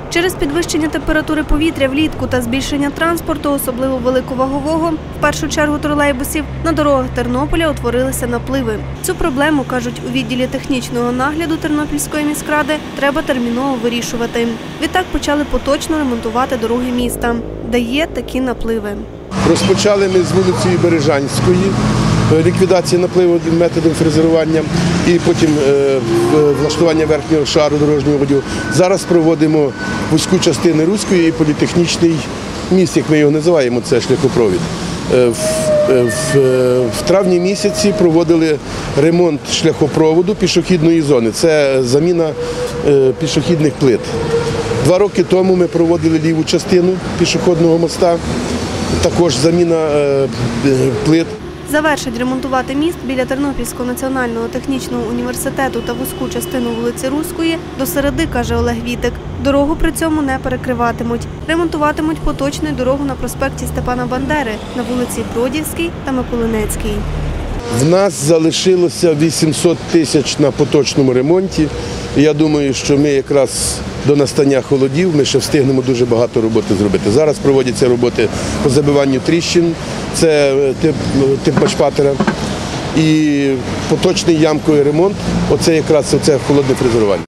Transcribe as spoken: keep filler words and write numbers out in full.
Через підвищення температури повітря влітку та збільшення транспорту, особливо великовагового, в першу чергу тролейбусів, на дорогах Тернополя утворилися напливи. Цю проблему, кажуть у відділі технічного нагляду Тернопільської міськради, треба терміново вирішувати. Відтак почали поточно ремонтувати дороги міста, де є такі напливи. Розпочали ми з вулиці Бережанської, ліквідація напливу методом фрезерування і потім влаштування верхнього шару дорожнього одягу. Зараз проводимо вузьку частину Руської і політехнічний міст, як ми його називаємо, це шляхопровід. В травні місяці проводили ремонт шляхопроводу пішохідної зони. Це заміна пішохідних плит. Два роки тому ми проводили ліву частину пішохідного моста, також заміна плит. Завершать ремонтувати міст біля Тернопільського національного технічного університету та вузьку частину вулиці Руської до середи, каже Олег Вітик. Дорогу при цьому не перекриватимуть. Ремонтуватимуть поточну дорогу на проспекті Степана Бандери, на вулиці Бродівській та Миколинецькій. В нас залишилося вісімсот тисяч на поточному ремонті. Я думаю, що ми якраз до настання холодів ми ще встигнемо дуже багато роботи зробити. Зараз проводяться роботи по забиванню тріщин, це тип, тип бачпатера, і поточний ямковий ремонт, оце якраз оце холодне фрезерування.